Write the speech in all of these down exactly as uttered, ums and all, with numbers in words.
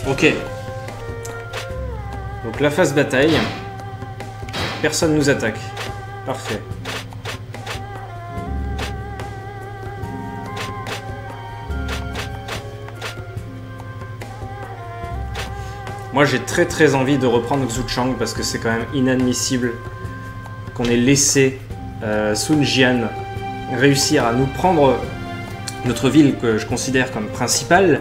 Ok. Donc la phase bataille. Personne nous attaque. Parfait. Moi j'ai très très envie de reprendre Xu Chang parce que c'est quand même inadmissible qu'on ait laissé euh, Sun Jian réussir à nous prendre notre ville que je considère comme principale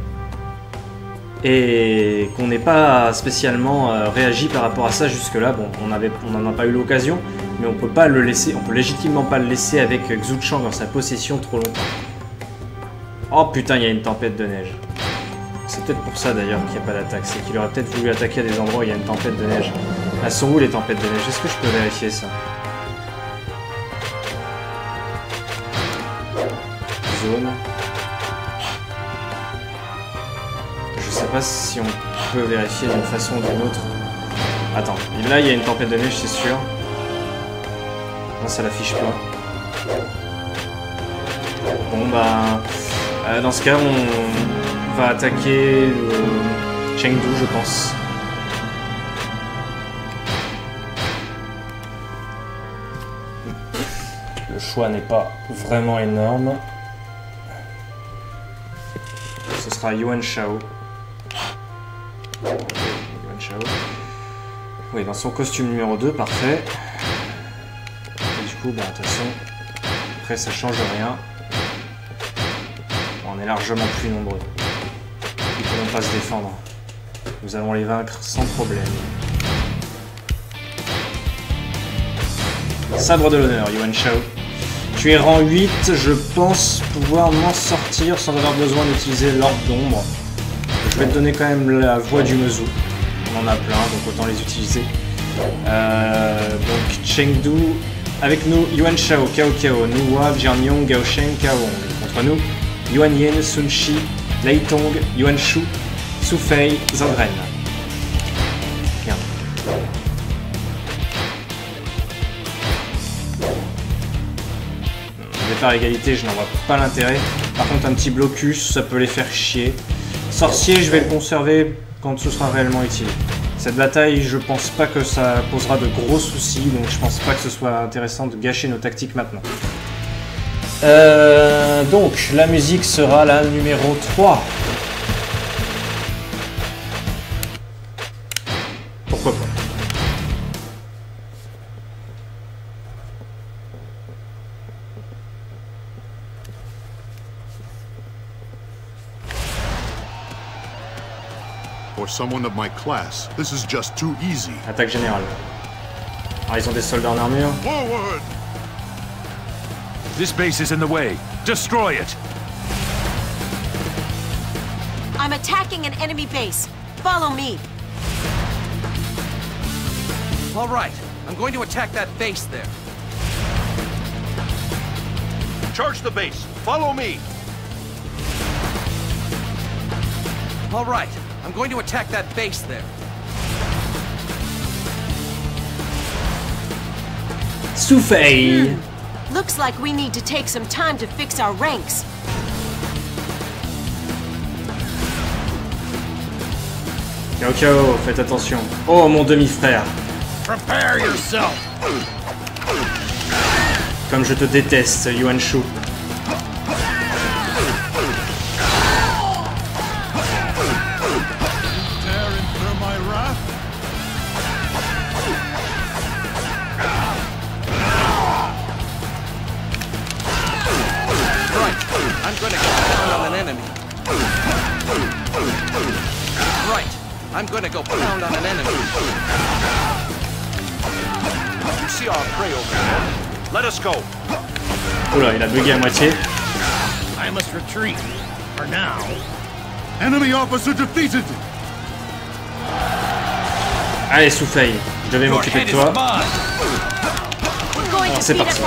et qu'on n'ait pas spécialement euh, réagi par rapport à ça jusque-là. Bon, on avait, on n'en a pas eu l'occasion, mais on peut pas le laisser, on peut légitimement pas le laisser avec Xu Chang dans sa possession trop longtemps. Oh putain, il y a une tempête de neige. C'est peut-être pour ça d'ailleurs qu'il n'y a pas d'attaque, c'est qu'il aurait peut-être voulu attaquer à des endroits où il y a une tempête de neige. Elles sont où les tempêtes de neige? Est-ce que je peux vérifier ça? Zone. Je sais pas si on peut vérifier d'une façon ou d'une autre. Attends, là il y a une tempête de neige, c'est sûr. Non, ça l'affiche pas. Bon bah... Euh, dans ce cas, on va attaquer le Chengdu, je pense. Le choix n'est pas vraiment énorme. Ce sera Yuan Shao. Yuan Shao. Oui, dans son costume numéro deux, parfait. Et du coup, bah, de toute façon, après ça change rien. On est largement plus nombreux. Ils ne pourront pas se défendre. Nous allons les vaincre sans problème. Sabre de l'honneur, Yuan Shao. Tu es rang huit, je pense pouvoir m'en sortir sans avoir besoin d'utiliser l'orbe d'ombre. Je vais te donner quand même la voix du Mezou. On en a plein, donc autant les utiliser. Euh, donc Chengdu, avec nous, Yuan Shao, Cao Cao, Nuwa, Jianyong, Gao Sheng, Cao Hong. Contre nous, Yuan Yin, Sun Shi, Lei Tong, Yuan Shu, Su Fei, Zhang Ren. Bien. Départ égalité, je n'en vois pas l'intérêt. Par contre, un petit blocus, ça peut les faire chier. Sorcier, je vais le conserver quand ce sera réellement utile. Cette bataille, je pense pas que ça posera de gros soucis, donc je pense pas que ce soit intéressant de gâcher nos tactiques maintenant. Euh, donc, la musique sera la numéro trois. Pourquoi pas? For someone of my class, this is just too easy. Attaque générale. Ah, ils ont des soldats en armure. Forward! This base is in the way. Destroy it! I'm attacking an enemy base. Follow me. All right. I'm going to attack that base there. Charge the base. Follow me. All right. I'm going to attack that base there. Su Fei. Hmm. Looks like we need to take some time to fix our ranks. Cao Cao, faites attention. Oh, mon demi-frère. Prepare yourself. Comme je te déteste, Yuan Shu. I'm gonna go pound on an enemy. You see our prey over there? Let us go. Oula, il a bugué à moitié. I must retreat. For now. Enemy officer defeated! Allez, Su Fei, je devais m'occuper de toi. Alors c'est parti.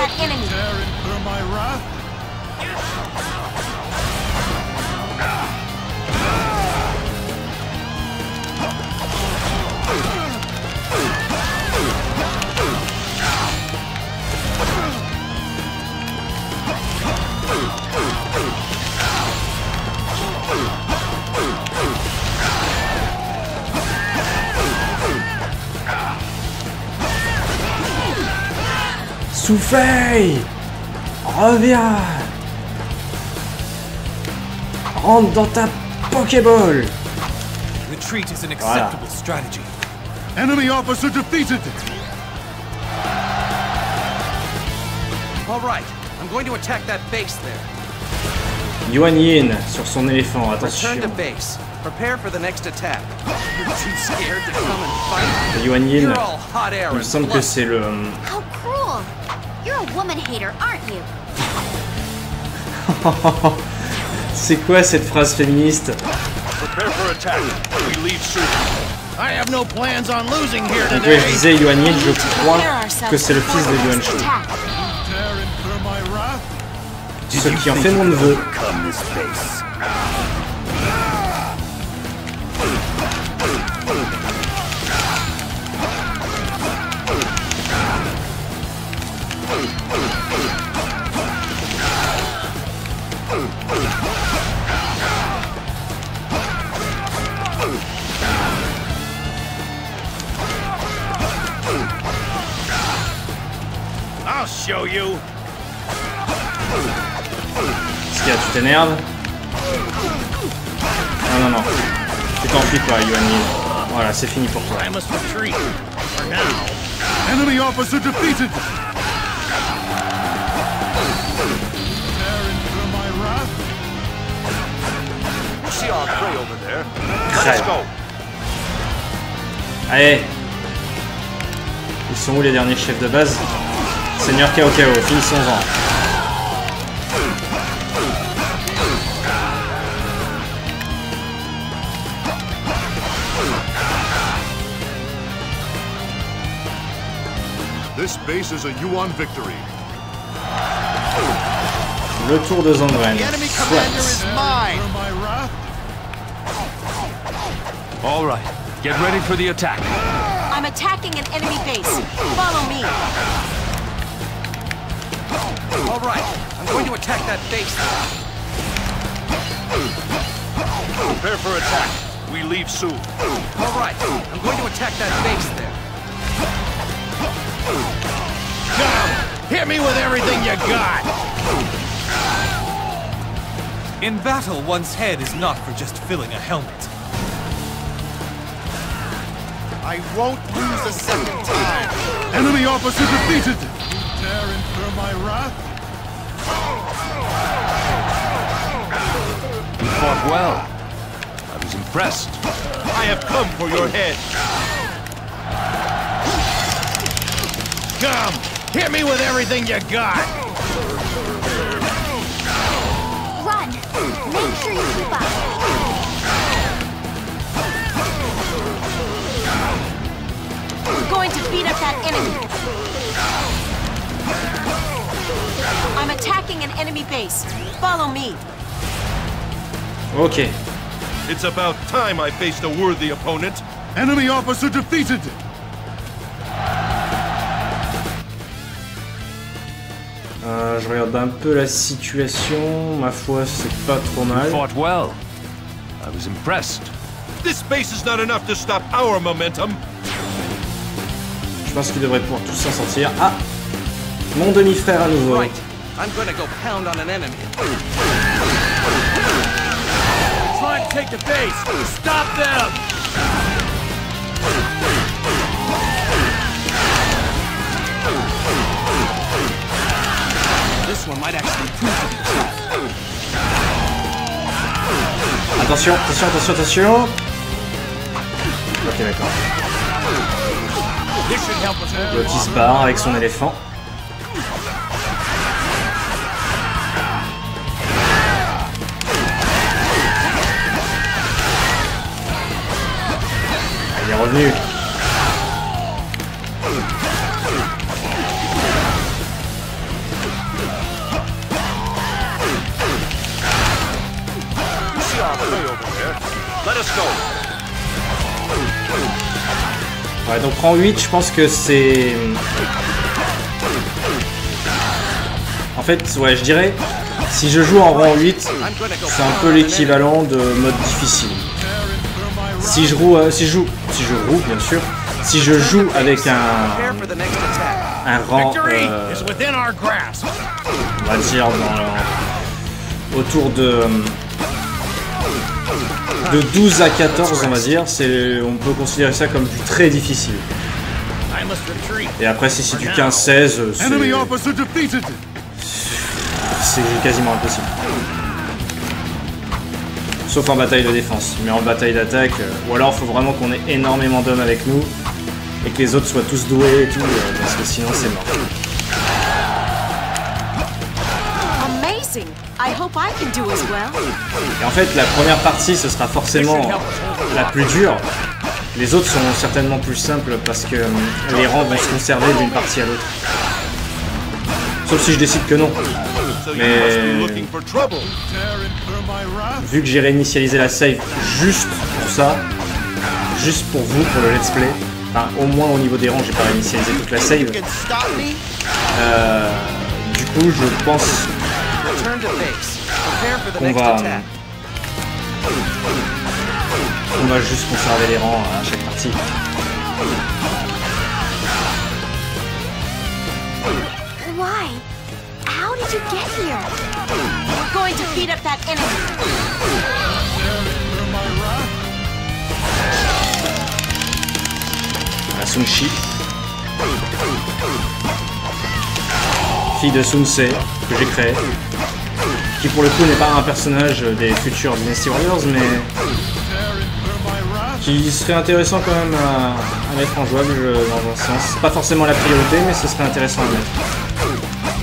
Soufei, reviens. Rentre dans ta Pokéball. Retreat is an acceptable strategy. Enemy officer defeated! All right, I'm going to attack that base there. Yuan Yin sur son éléphant, attention. Return to base. Prepare for the next attack. You're too scared to come and fight. Yuan Yin, You're all hot air il me and semble que blood. c'est le... How cruel! You're a woman hater, aren't you? C'est quoi cette phrase féministe? Prepare for attack. We leave soon. I have no plans on losing here Donc ouais, je today. disais Yuan Yin, je We need to crois prepare ourselves que c'est le before fils de the Yuan next Shu. attack. Dare incur my wrath? Ce qui en fait mon neveu. I'll show you. Qu'est-ce qu'il y a, tu t'énerves? Non, non, non. Tu t'enfuis pas, Yuan Yin. Voilà, c'est fini pour toi. I must retreat. For now. Enemy officer defeated! Dare incur my wrath? You see our prey over there? Let us Crève. go. Allez. Ils sont où les derniers chefs de base? Seigneur Kao Kao, finissons-en. This base is a Yuan victory. Le tour de Zangren. The enemy commander is Soit. mine. Incur my wrath? All right, get ready for the attack. I'm attacking an enemy base. Follow me. All right, I'm going to attack that base there. Prepare for attack. We leave soon. All right, I'm going to attack that base there. Come, hit me with everything you got. In battle, one's head is not for just filling a helmet. I won't lose a second time. Enemy officer defeated! Dare incur my wrath? You fought well. I was impressed. I have come for your head. Come, hit me with everything you got. Run! Make sure you keep up. We're going to beat up that enemy. I'm attacking an enemy base. Follow me. Ok. It's about time I faced a worthy opponent. Enemy officer defeated! Euh, je regarde un peu la situation. Ma foi, c'est pas trop You mal. fought well. I was impressed. This base is not enough to stop our momentum. Je pense qu'il devrait pouvoir tous s'en sortir. Ah! Mon demi-frère à nouveau. Right, I'm going to go pound on an enemy. Try and take the base. Stop them. This one might actually prove to be true. Attention, attention, attention, attention! Ok, d'accord. This should help us move L'autre il se barre avec son éléphant. Il est revenu. You see our prey over there? Let us go. Ouais, donc rang huit, je pense que c'est... En fait, ouais, je dirais, si je joue en rang huit, I'm going to go c'est un pound peu on an l'équivalent de mode difficile. Si je joue, euh, si je joue, si je roule bien sûr, si je joue avec enemy. un, Prepare for the next attack. un rang, Victory euh, is within our grasp. on va dire, dans le- autour de, de douze à quatorze, on va dire. C'est, on peut considérer ça comme du très difficile. I must retreat. Et après, si c'est du quinze seize, c'est Enemy officer defeated. c'est quasiment impossible. Sauf en bataille de défense. Mais en bataille d'attaque, euh, ou alors il faut vraiment qu'on ait énormément d'hommes avec nous et que les autres soient tous doués et tout, euh, parce que sinon c'est mort. Amazing! I hope I can do as well. Et en fait, la première partie, ce sera forcément la plus dure. Les autres sont certainement plus simples parce que euh, les rangs vont se conserver d'une partie à l'autre. Sauf si je décide que non. So you Mais- must be looking for trouble. Vu que j'ai réinitialisé la save juste pour ça, juste pour vous, pour le let's play, enfin au moins au niveau des rangs, j'ai pas réinitialisé toute la save. Euh, du coup, je pense Return to base. Prepare for the qu'on next va, attack. on va juste conserver les rangs à chaque partie. Why? How did you get here? We're going to beat up that enemy. La Sun Shi, fille de Sun Ce, que j'ai créée, qui pour le coup n'est pas un personnage des futurs Dynasty Warriors, mais qui serait intéressant quand même à, à mettre en jouable je- dans un sens. C'est pas forcément la priorité, mais ce serait intéressant à mettre.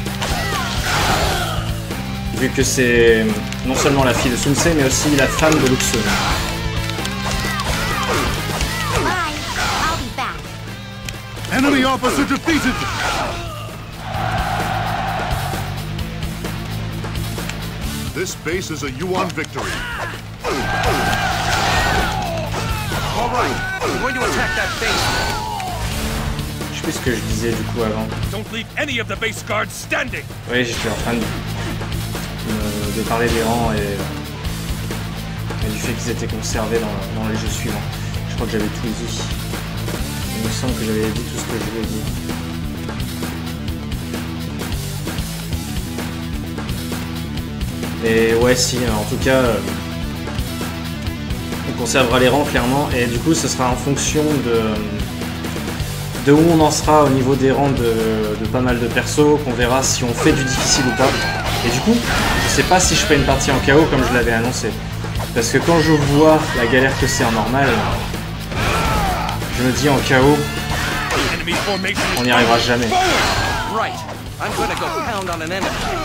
Vu que c'est non seulement la fille de Sun Ce, mais aussi la femme de Luxun. Bye. I'll be back. Enemy officer defeated. This base is a Yuan victory. All right, we're going to attack that base. Je sais plus ce que je disais du coup avant. Don't leave any of the base guards standing. Oui, j'étais en train de, de- de parler des rangs et, et du fait qu'ils étaient conservés dans, dans les jeux suivants. Je crois que j'avais tout dit. Il me semble que j'avais dit tout ce que je voulais dire. Et ouais, si, en tout cas, euh, on conservera les rangs clairement, et du coup, ce sera en fonction de, de où on en sera au niveau des rangs de, de pas mal de persos, qu'on verra si on fait du difficile ou pas. Et du coup, je sais pas si je fais une partie en K O comme je l'avais annoncé. Parce que quand je vois la galère que c'est en normal, je me dis en K O, Enemy formation. on n'y arrivera jamais. Right. I'm going to go pound on an enemy.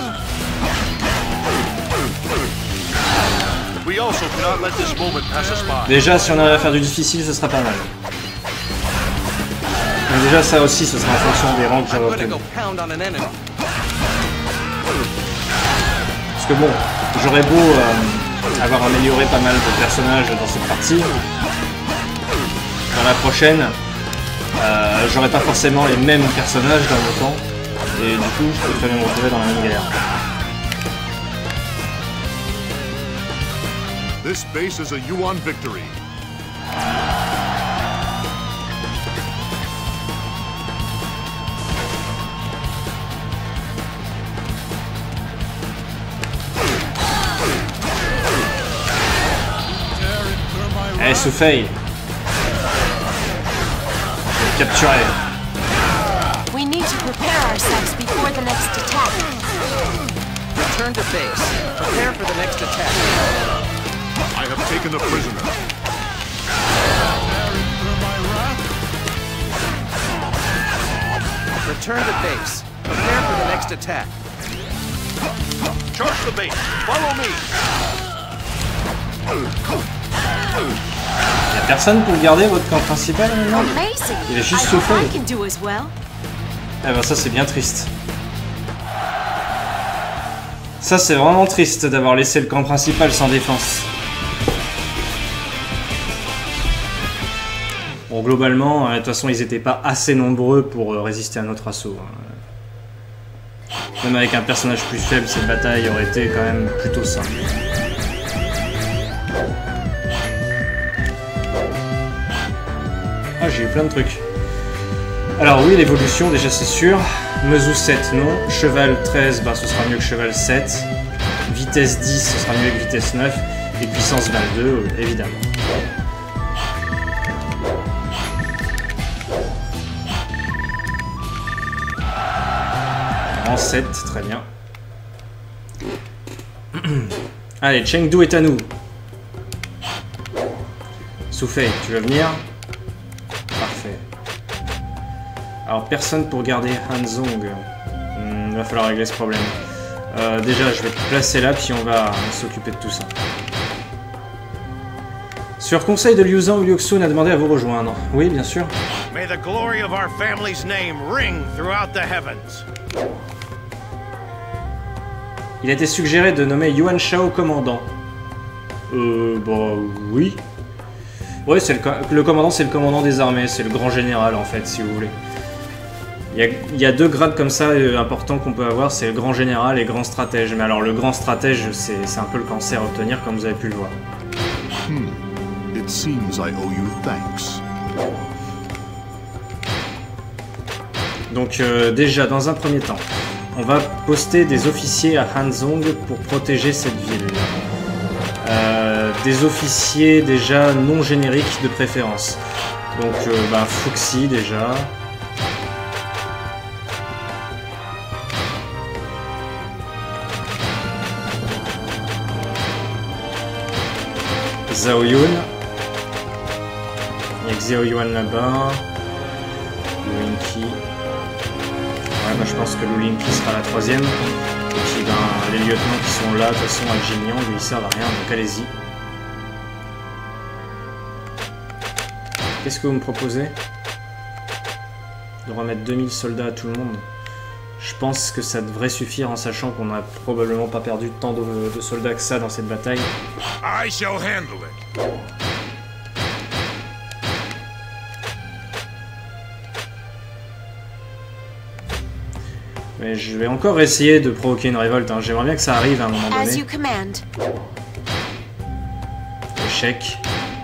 We also cannot let this moment pass us by. Déjà, si on arrive à faire du difficile, ce sera pas mal. Mais déjà, ça aussi, ce sera en fonction des rangs que I'm j'aurai going to obtenus. go pound on an enemy. Parce que bon, j'aurais beau euh, avoir amélioré pas mal de personnages dans cette partie, dans la prochaine, euh, j'aurais pas forcément les mêmes personnages dans le temps, et du coup, je peux très bien me retrouver dans la même galère. This base is a Yuan victory. Eh, Soufei, je vais le capturer. We need to prepare ourselves before the next attack. Return to base. Prepare for the next attack. I have taken a prisoner. Return to base. Prepare for the next attack. Charge the base. Follow me. Y'a personne pour le garder, votre camp principal maintenant? Amazing! Il est juste I hope soufflé. I can do as well. Eh ben ça c'est bien triste. Ça c'est vraiment triste d'avoir laissé le camp principal sans défense. Bon globalement, euh, de toute façon ils étaient pas assez nombreux pour euh, résister à notre assaut. hein. Même avec un personnage plus faible, cette bataille aurait été quand même plutôt simple. Ah j'ai eu plein de trucs. Alors oui, l'évolution, déjà c'est sûr. Meuzou sept, non. Cheval treize, bah, ce sera mieux que cheval sept. Vitesse dix, ce sera mieux que vitesse neuf. Et puissance vingt-deux, euh, évidemment. En sept, très bien. Allez, Chengdu est à nous. Soufei, tu veux venir? Parfait. Alors, personne pour garder Hanzong. Hmm, il va falloir régler ce problème. Euh, déjà, je vais te placer là, puis on va s'occuper de tout ça. Sur conseil de Liu Zhang, Liu Xun a demandé à vous rejoindre. Oui, bien sûr. May the glory of our family's name ring throughout the heavens. Il a été suggéré de nommer Yuan Shao commandant. Euh, bah oui. Ouais, c'est le, le commandant, c'est le commandant des armées, c'est le grand général en fait, si vous voulez. Il y a, il y a deux grades comme ça euh, importants qu'on peut avoir, c'est le grand général et grand stratège. Mais alors le grand stratège, c'est un peu le cancer à obtenir, comme vous avez pu le voir. Hmm. It seems I owe you thanks. Donc euh, déjà, dans un premier temps, on va poster des officiers à Hanzong pour protéger cette ville. Euh, des officiers déjà non génériques de préférence. Donc euh, bah, Fuxi déjà. Zhao Yun. Il y a Xiao Yuan là-bas. Luinqi. Ouais, bah, je pense que Lulinki sera la troisième. Et puis ben, les lieutenants qui sont là, de toute façon, à Jinyan, ils servent à rien, donc allez-y. Qu'est-ce que vous me proposez? De remettre deux mille soldats à tout le monde? Je pense que ça devrait suffire en sachant qu'on n'a probablement pas perdu tant de, de soldats que ça dans cette bataille. I shall handle it. Mais je vais encore essayer de provoquer une révolte, hein. J'aimerais bien que ça arrive à un moment As donné. you command. Échec.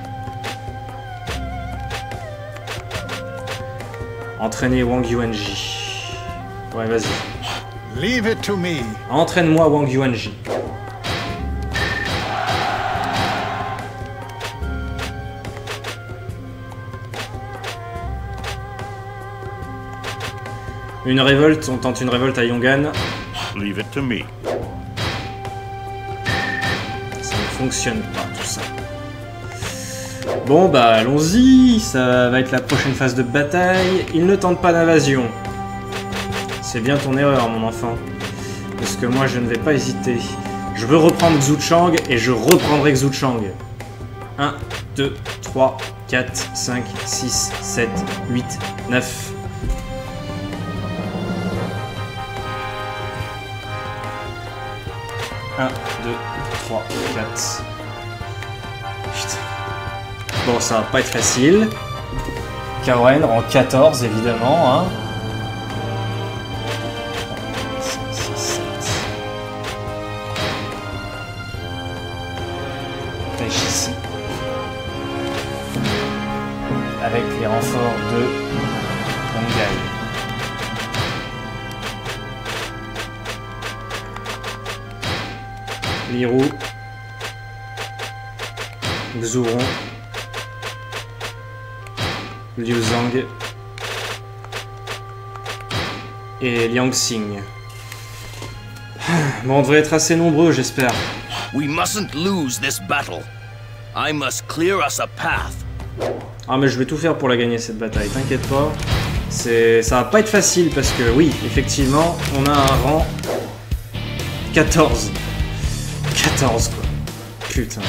Entraîner Wang Yuanji. Ouais, vas-y. Leave it to me. Entraîne-moi Wang Yuanji. Une révolte, on tente une révolte à Yongan. Leave it to me. Ça ne fonctionne pas tout ça. Bon bah allons-y, ça va être la prochaine phase de bataille. Il ne tente pas d'invasion. C'est bien ton erreur mon enfant. Parce que moi je ne vais pas hésiter. Je veux reprendre Xu Chang et je reprendrai Xu Chang. un, deux, trois, quatre, cinq, six, sept, huit, neuf. un, deux, trois, quatre. Putain. Bon, ça va pas être facile. Kawen en quatorze, évidemment. Hein. cinq, six, sept. Pêche ici. Avec les renforts de Hongai. Liru, Xuron, Liu Zhang et Liangxing. Bon, on devrait être assez nombreux, j'espère. We mustn't lose this battle. I must clear us a path. Ah mais je vais tout faire pour la gagner cette bataille, t'inquiète pas. C'est, ça va pas être facile parce que oui, effectivement, on a un rang quatorze. quatorze quoi. Putain.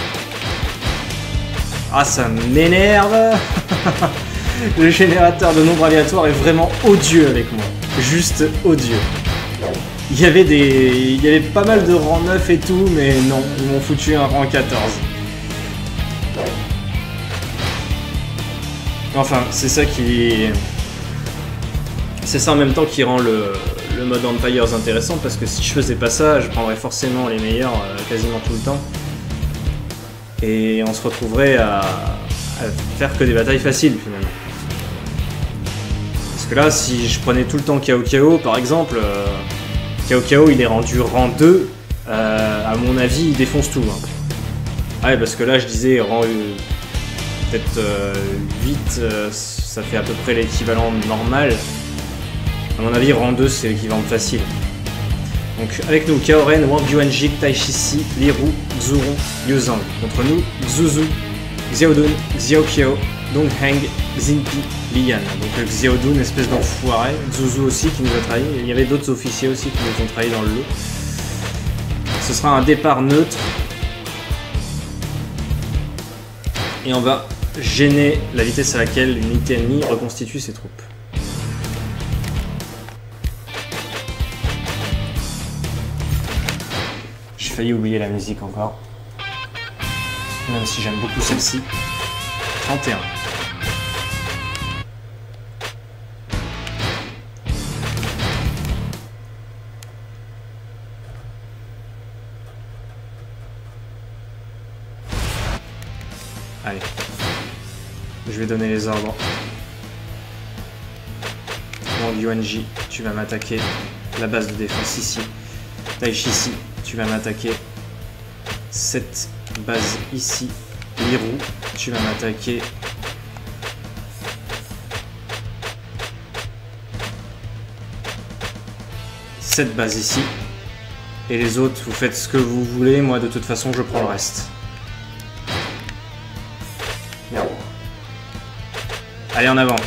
Ah ça m'énerve. Le générateur de nombres aléatoires est vraiment odieux avec moi. Juste odieux. Il y avait des. Il y avait pas mal de rangs neuf et tout, mais non, ils m'ont foutu un rang quatorze. Enfin, c'est ça qui. C'est ça en même temps qui rend le, le mode Empires intéressant, parce que si je faisais pas ça, je prendrais forcément les meilleurs euh, quasiment tout le temps. Et on se retrouverait à, à faire que des batailles faciles finalement. Parce que là, si je prenais tout le temps Cao Cao, par exemple, euh, Cao Cao, il est rendu rang deux. Euh, à mon avis, il défonce tout. Hein. Ouais, parce que là, je disais rang euh, peut-être euh, huit, euh, ça fait à peu près l'équivalent normal. À mon avis, rang deux, c'est l'équivalent facile. Donc, avec nous, Kaoren, Wang Yuanjik, Tai Shici, Liru, Zhuron, Liu Zhang. Contre nous, Zuzu, Xiaodun, Xiao Qiao, Dongheng, Xinpi, Lian. Donc, Xiaodun, espèce d'enfoiré. Zuzu aussi qui nous a trahi. Il y avait d'autres officiers aussi qui nous ont trahi dans le lot. Ce sera un départ neutre. Et on va gêner la vitesse à laquelle l'unité ennemie reconstitue ses troupes. J'ai failli oublier la musique encore. Même si j'aime beaucoup celle-ci. trente et un. Allez, je vais donner les ordres. Wang Yuanji, tu vas m'attaquer la base de défense ici. Tai Shici, tu vas m'attaquer cette base ici. Liru, tu vas m'attaquer cette base ici. Et les autres, vous faites ce que vous voulez. Moi, de toute façon, je prends le reste. Allez, en avant.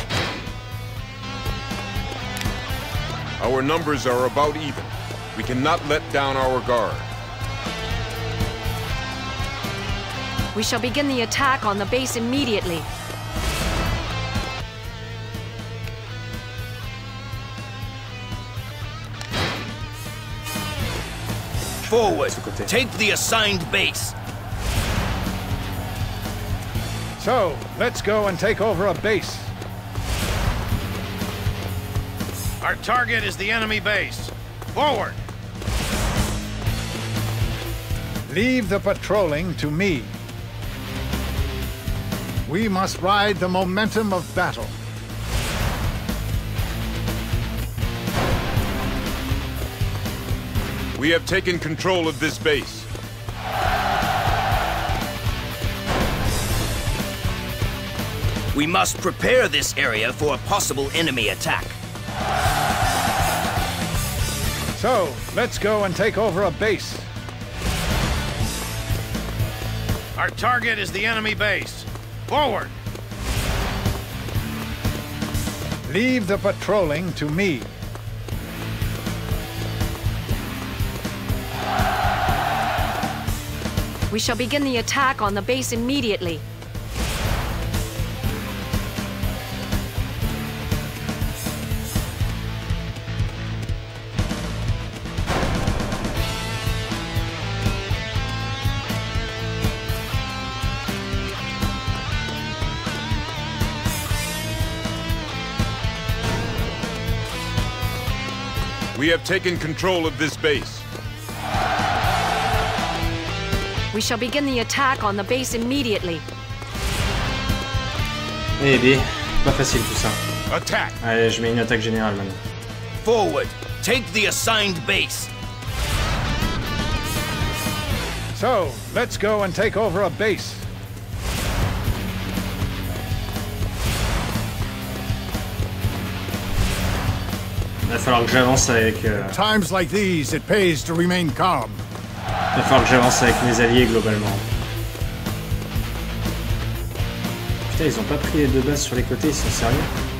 Our numbers are about even. We cannot let down our guard. We shall begin the attack on the base immediately. Forward. Take the assigned base. So, let's go and take over a base. Our target is the enemy base. Forward! Leave the patrolling to me. We must ride the momentum of battle. We have taken control of this base. We must prepare this area for a possible enemy attack. So, let's go and take over a base. Our target is the enemy base. Forward! Leave the patrolling to me. We shall begin the attack on the base immediately. We have taken control of this base. We shall begin the attack on the base immediately. Eh bien, pas facile tout ça. Attack! Allez, je mets une attaque générale maintenant. Forward. Take the assigned base. So, let's go and take over a base. Il va falloir que j'avance avec... Euh... Times like these, it pays to remain calm. Il va falloir que j'avance avec mes alliés globalement. Putain, ils ont pas pris les deux bases sur les côtés, ils sont sérieux?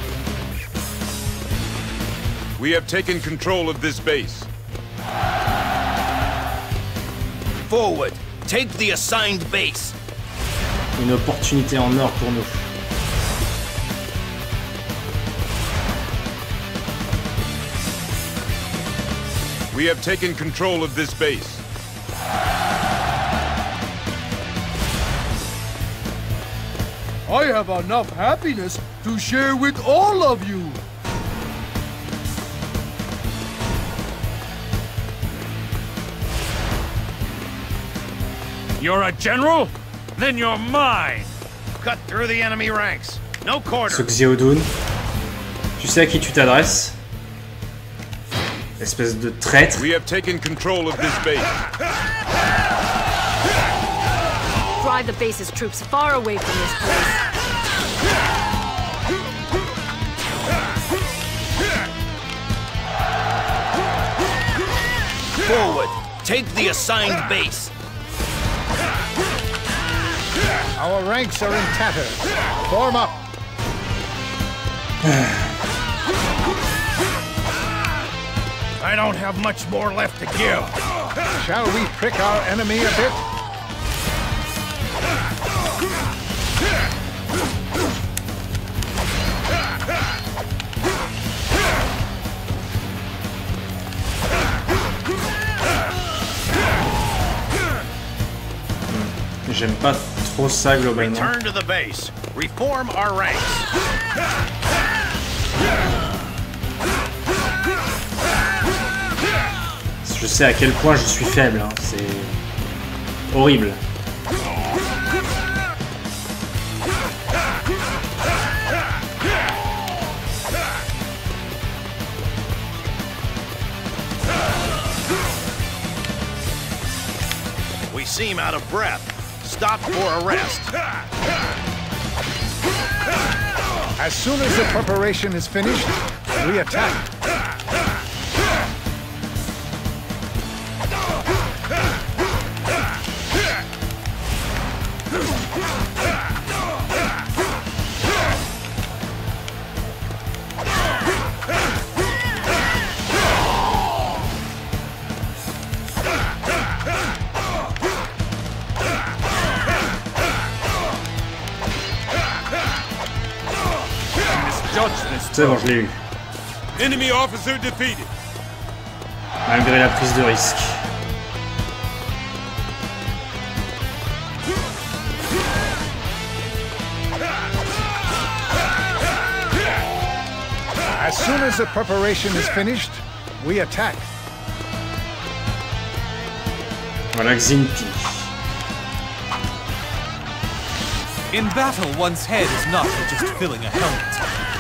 We have taken control of this base. Forward. Take the assigned base. Une opportunité en or pour nous. We have taken control of this base. I have enough happiness to share with all of you. You're a general? Then you're mine! Cut through the enemy ranks. No quarter. Ce Xiaodun. Tu sais à qui tu t'adresses? Espèce de traître. We have taken control of this base. Drive the base's troops far away from this place. Forward! Take the assigned base! Our ranks are in tatters. Form up! I don't have much more left to give. Shall we prick our enemy a bit? J'aime pas trop ça globalement. Return to the base. Reform our ranks. Je sais à quel point je suis faible, hein. C'est horrible. We seem out of breath. Stop for a rest. As soon as the preparation is finished, we attack. C'est bon, je l'ai eu. Enemy officer defeated. Malgré la prise de risque. As soon as the preparation is finished, we attack. Voilà Xinpi. In battle, one's head is not for just filling a helmet.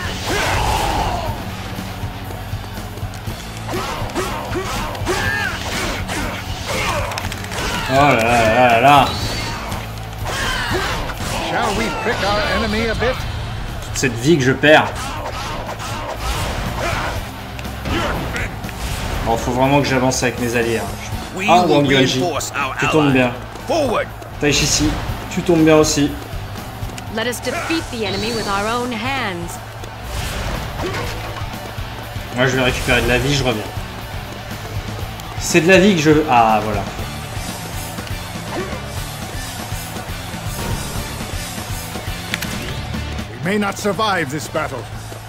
Oh là là là là. Shall we prick our enemy a bit? Toute cette vie que je perds. Bon, faut vraiment que j'avance avec mes alliés. Hein. Ah, Wang Yuanji, tu tombes bien. Taishi, tu tombes bien aussi. Let us defeat the enemy with our own hands. Moi, je vais récupérer de la vie, je reviens. C'est de la vie que je... Ah, voilà. We may not survive this battle.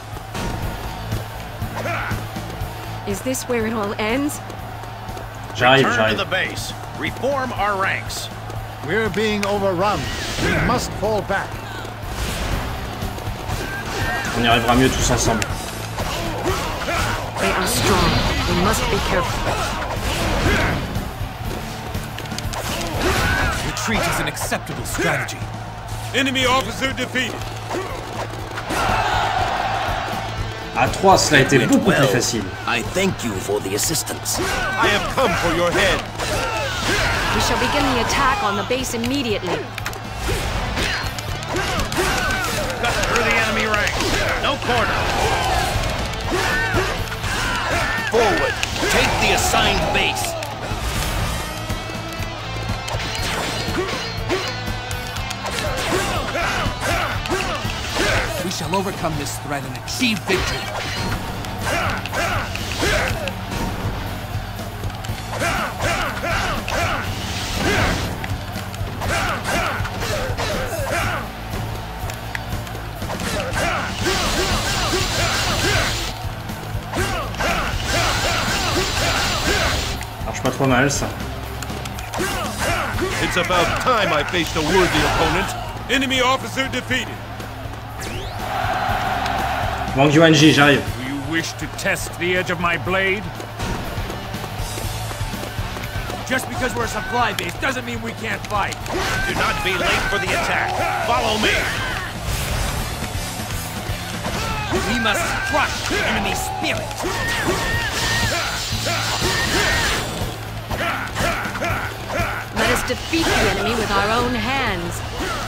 Is this where it all ends? J'arrive, Return to j'arrive. the base. Reform our ranks. We're being overrun. We must fall back. On y arrivera mieux tous ensemble. They are strong. We must be careful. Retreat is an acceptable strategy. Enemy officer defeated. À trois, cela a été beaucoup plus facile. I thank you for the assistance. I have come for your head. We shall begin the attack on the base immediately. Cut through the enemy ranks. No corner. Forward! Take the assigned base! We shall overcome this threat and achieve victory. Marche pas trop mal ça. It's about time I faced a worthy opponent. Enemy officer defeated. Wang Yuanji, j'arrive. Do you wish to test the edge of my blade? Just because we're a supply base doesn't mean we can't fight. Do not be late for the attack. Follow me. We must crush the enemy spirit. Let us defeat the enemy with our own hands.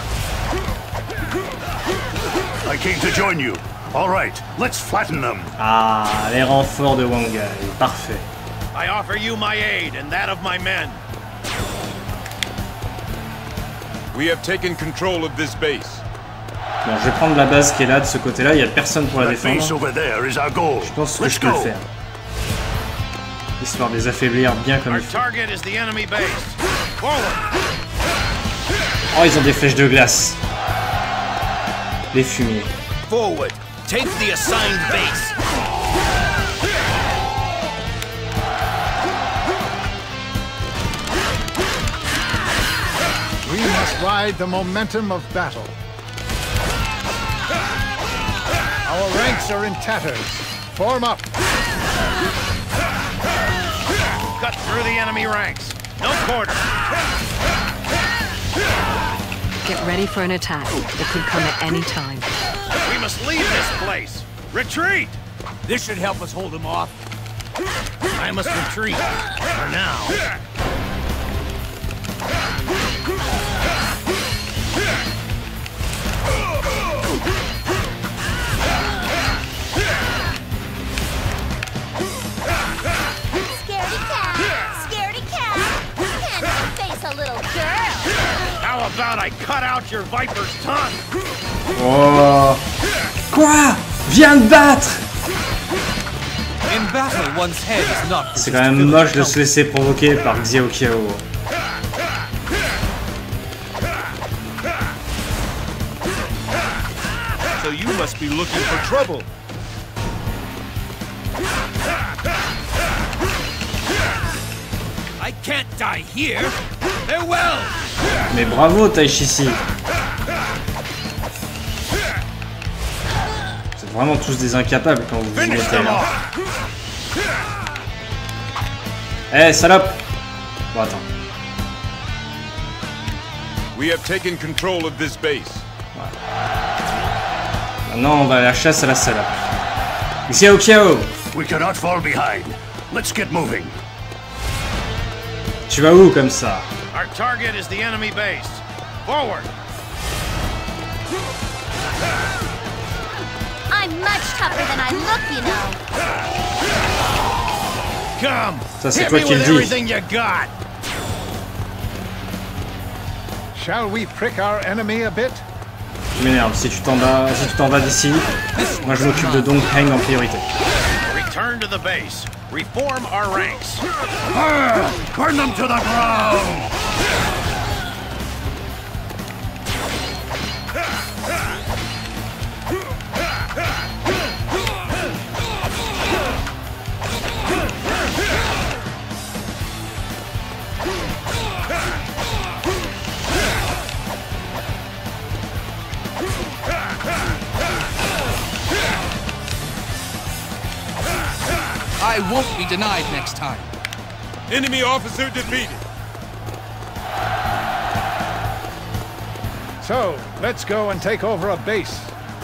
I came to join you. All right, let's flatten them. Ah, les renforts de Wanga, parfait. I offer you my aid and that of my men. We have taken control of this base. Bon, je vais prendre la base qui est là, de ce côté-là, il n'y a personne pour la That défendre. base over there is our goal. Je pense que Let's je peux le go. faire. Histoire de les affaiblir bien comme Our il faut. target is the enemy base. Forward. Oh, ils ont des flèches de glace. Les fumiers. Forward. Take the assigned base. We must ride the momentum of battle. Our ranks are in tatters. Form up. Cut through the enemy ranks. No quarter. Get ready for an attack. It could come at any time. We must leave this place. Retreat! This should help us hold them off. I must retreat. For now. Scaredy cat! Scaredy cat! Can't face a little girl! How about I cut out your viper's tongue? Oh. Quoi? Viens de battre! In battle, one's head is not. C'est quand même moche de se laisser provoquer par Xiao Qiao. So you must be looking for trouble. I can't die here. Farewell. Mais bravo Taichici. Vous êtes vraiment tous des incapables quand vous vous y mettez là. Eh hey, salope. Bon attends. We have taken control of this base. Maintenant on va à la chasse à la salope. Xiao Qiao. We cannot fall behind. Let's get moving. Tu vas où comme ça? Our target is the enemy base. Forward. I'm much tougher than I look, you know. Come. Ça c'est Hit toi me qui le with dis. everything you got. Shall we prick our enemy a bit? Tu m'énerves, si tu t'en vas, si tu t'en vas d'ici, moi je m'occupe de Dong Heng en priorité. Return to the base. Reform our ranks. Fire! Burn them to the ground! I won't be denied next time. Enemy officer defeated. So, let's go and take over a base.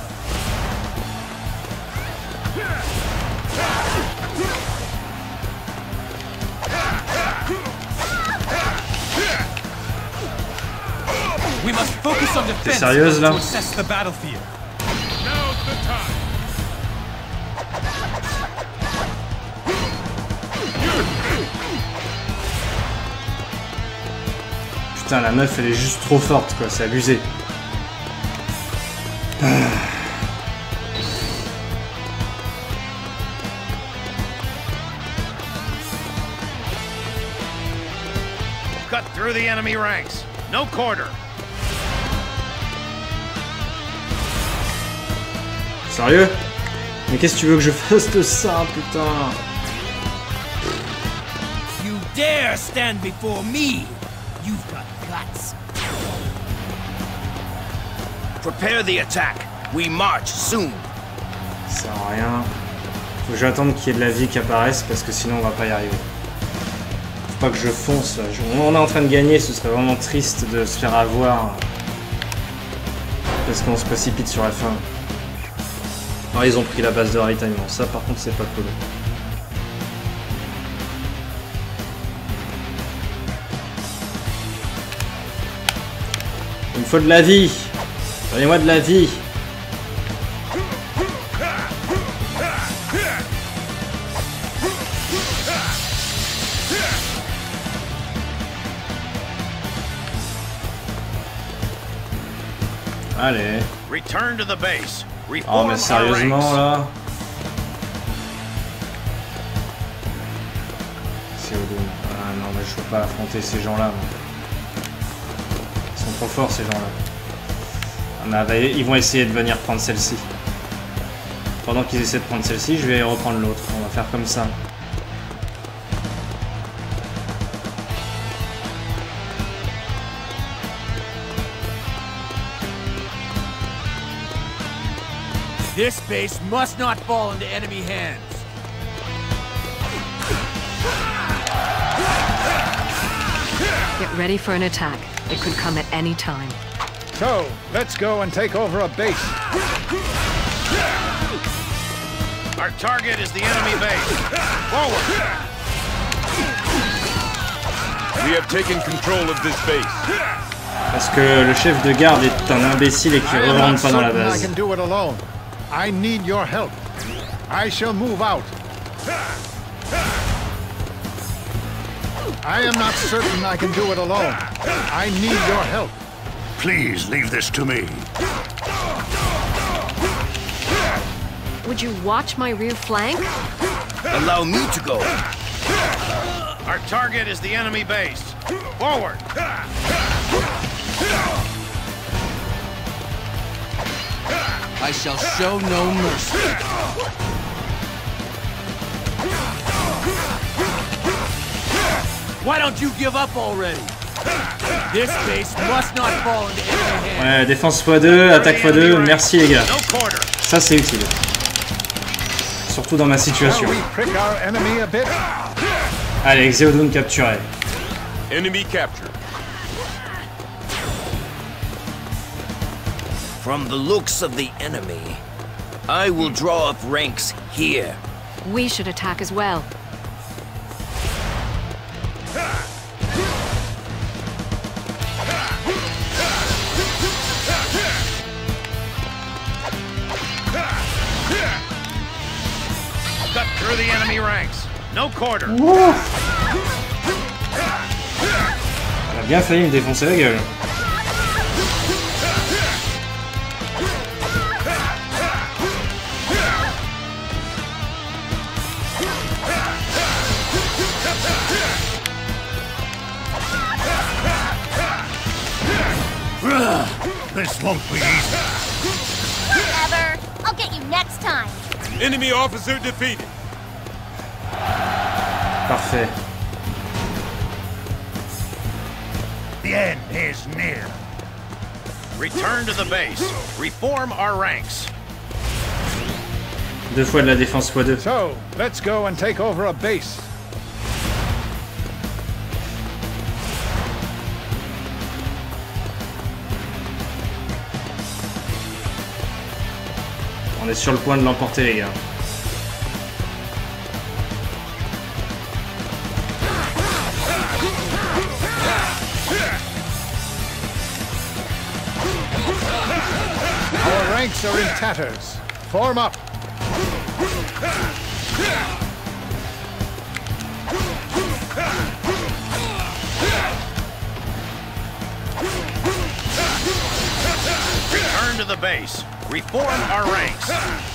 We must focus on defense sérieuse, là? to assess the battlefield. Now's the time. Putain, la meuf elle est juste trop forte quoi, c'est abusé. Cut through the enemy ranks. No quarter. Sérieux? Mais qu'est-ce que tu veux que je fasse de ça, putain? You dare stand before me? You've got guts. Prepare the attack. We march soon. Ça sert à rien. Faut que j'attende qu'il y ait de la vie qui apparaisse parce que sinon on va pas y arriver. Faut pas que je fonce là. Je- On est en train de gagner, ce serait vraiment triste de se faire avoir parce qu'on se précipite sur la fin. Alors ils ont pris la base de ravitaillement, ça par contre c'est pas cool. Il me faut de la vie. Donnez-moi de la vie. Allez. Return to the base. Oh mais sérieusement là. C'est Odin. Ah non mais je peux pas affronter ces gens-là. Ils sont trop forts ces gens-là. Ah, mais ils vont essayer de venir prendre celle-ci. Pendant qu'ils essaient de prendre celle-ci, je vais reprendre l'autre. On va faire comme ça. This base must not fall into enemy hands. Get ready for an attack. It could come at any time. So, let's go and take over a base. Our target is the enemy base. Forward! We have taken control of this base. Parce que le chef de garde est un imbécile et qui ne rentre pas dans la base. I can do it alone. I need your help. I shall move out. I am not certain I can do it alone. I need your help. Please leave this to me. Would you watch my rear flank? Allow me to go. Our target is the enemy base. Forward! I shall show no mercy. Why don't you give up already? This base must not fall into enemy hands. Ouais, défense fois deux, attaque fois deux, merci les gars. Ça c'est utile. Surtout dans ma situation. Allez, Xeodun capturé. Enemy captured. From the looks of the enemy, I will draw up ranks here. We should attack as well. Cut through the enemy ranks. No quarter. Wow. Il a bien failli me défoncer la gueule. This won't be easy. Whatever. I'll get you next time. Enemy officer defeated. Parfait. The end is near. Return to the base. Reform our ranks. Deux fois de la défense fois deux. So, let's go and take over a base. On est sur le point de l'emporter les gars. Our ranks are in tatters. Form up. Return to the base. Reform our ranks.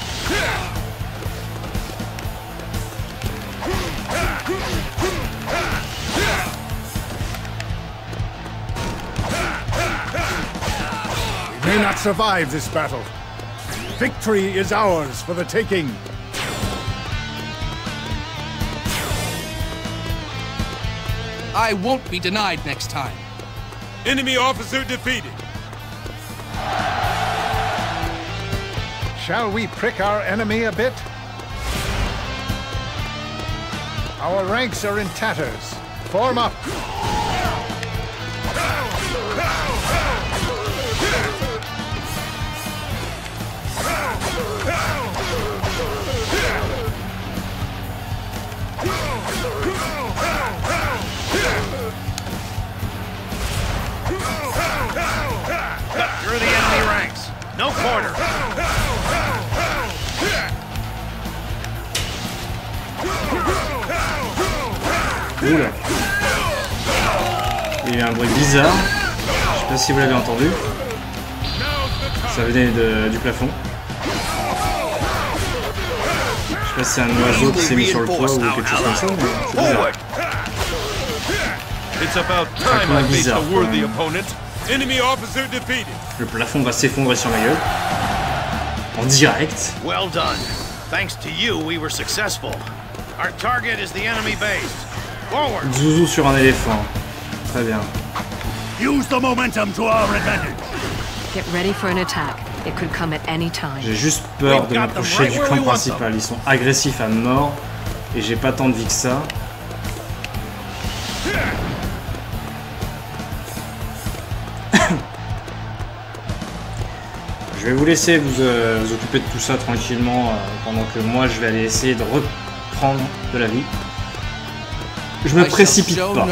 We may not survive this battle. Victory is ours for the taking. I won't be denied next time. Enemy officer defeated. Shall we prick our enemy a bit? Our ranks are in tatters. Form up. No quarter. Oula. Il y a eu un bruit bizarre. Je sais pas si vous l'avez entendu. Ça venait de, du plafond. Je sais pas si c'est un oiseau qui s'est mis sur le toit ou quelque chose comme ça, mais c'est bizarre. It's about time I faced a worthy opponent. Enemy officer defeated. Le plafond va s'effondrer sur ma gueule. En direct. Well done. Thanks to you, we were successful. Our target is the enemy base. Forward. Zouzou sur un éléphant. Très bien. Use the momentum to our advantage. Get ready for an attack. It could come at any time. J'ai juste peur de m'approcher du camp principal. Ils sont agressifs à mort et j'ai pas tant de vie que ça. Je vais vous laisser vous, euh, vous occuper de tout ça tranquillement euh, pendant que moi je vais aller essayer de reprendre de la vie. Je me précipite pas.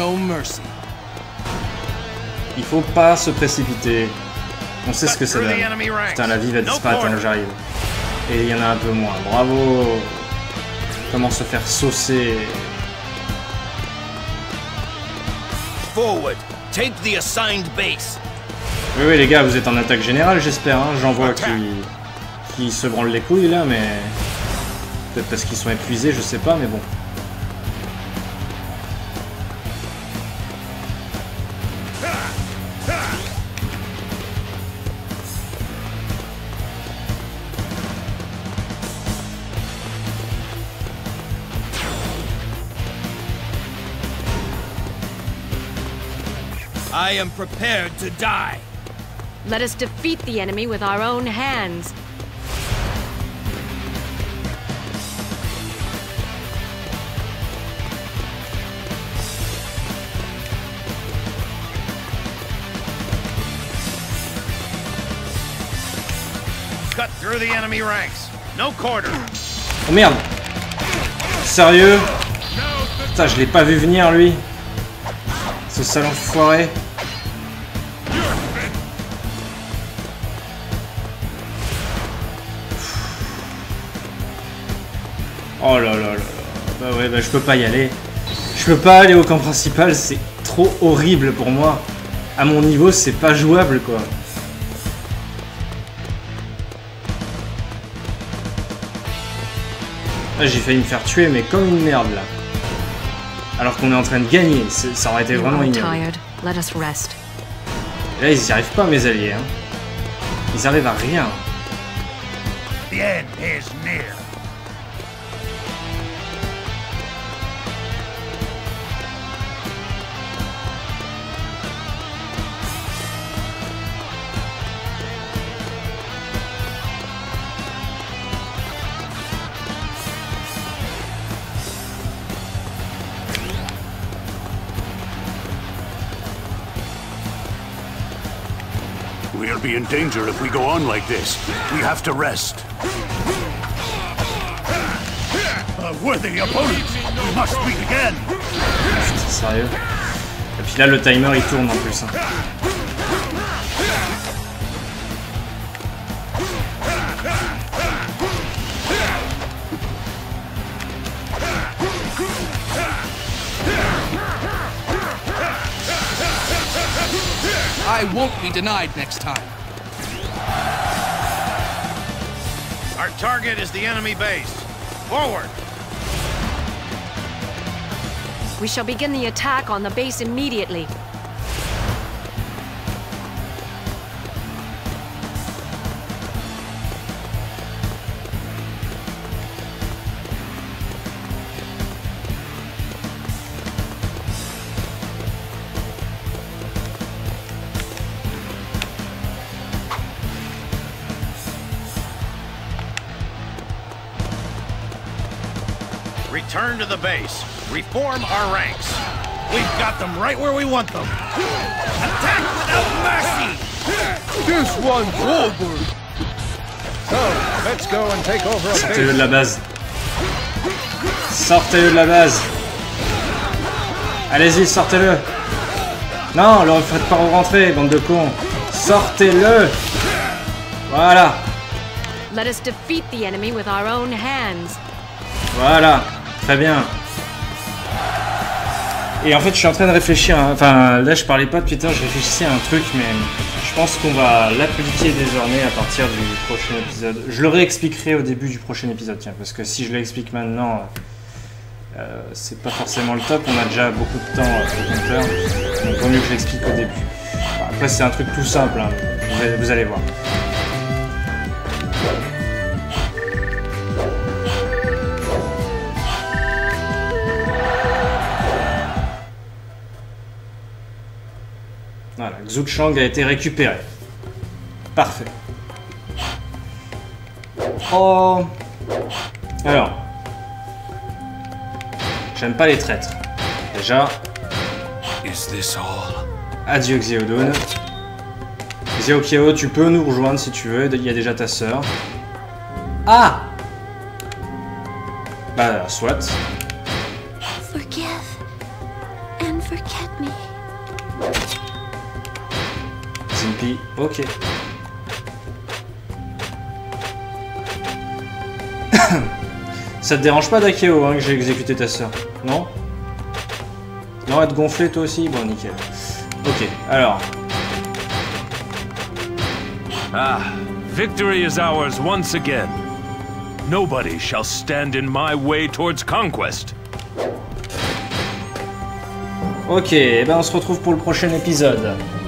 Il faut pas se précipiter. On sait ce que ça donne. Putain, la vie va disparaître quand j'arrive. Et il y en a un peu moins. Bravo. Comment se faire saucer. Forward. Take the assigned base. Oui, oui, les gars, vous êtes en attaque générale, j'espère. Hein. J'en vois qui... qui se branlent les couilles là, mais peut-être parce qu'ils sont épuisés, je sais pas, mais bon. I am prepared to die. Let us defeat the enemy with our own hands. Cut through the enemy ranks. No quarter. Oh merde. Sérieux? Putain, je l'ai pas vu venir lui. Ce sale enfoiré. Oh là là là là. Bah ouais, bah je peux pas y aller. Je peux pas aller au camp principal, c'est trop horrible pour moi. À mon niveau, c'est pas jouable quoi. Là, j'ai failli me faire tuer, mais comme une merde là. Alors qu'on est en train de gagner, ça aurait été vraiment ignoble. Et là, ils n'y arrivent pas, mes alliés. Hein. Ils arrivent à rien. The end is near. We'll be in danger if we go on like this. We have to rest. A worthy opponent. We must meet again. Putain, sérieux. Et puis là, le timer il tourne en plus. Hein. I won't be denied next time. Our target is the enemy base. Forward. We shall begin the attack on the base immediately. Return to the base. Reform our ranks. We've got them right where we want them. Attack without mercy! This one's over. So, let's go and take over a Sortez-le de la base. Sortez-le de la base. Allez-y, sortez-le. Non, le faites pas rentrer, bande de cons. Sortez-le. Voilà. Let us defeat the enemy with our own hands. Voilà. Très bien. Et en fait, je suis en train de réfléchir. Hein. Enfin, là, je parlais pas depuis tard, je réfléchissais à un truc, mais je pense qu'on va l'appliquer désormais à partir du prochain épisode. Je le réexpliquerai au début du prochain épisode, tiens, parce que si je l'explique maintenant, euh, c'est pas forcément le top. On a déjà beaucoup de temps euh, au compteur, donc vaut mieux que je l'explique au début. Après, c'est un truc tout simple, hein. vous, allez, vous allez voir. Voilà, Xu Chang a été récupéré. Parfait. Oh. Alors. J'aime pas les traîtres. Déjà. Is this all? Adieu Xiaodun. Xiao Qiao, tu peux nous rejoindre si tu veux. Il y a déjà ta sœur. Ah. Bah, soit. Forgive and forget me. Zimpi, ok. Ça te dérange pas d'Akeo hein, que j'ai exécuté ta sœur, non? Non, être gonflé toi aussi? Bon, nickel. Ok, alors. Ah, victory is ours once again. Nobody shall stand in my way towards conquest. Ok, et ben on se retrouve pour le prochain épisode.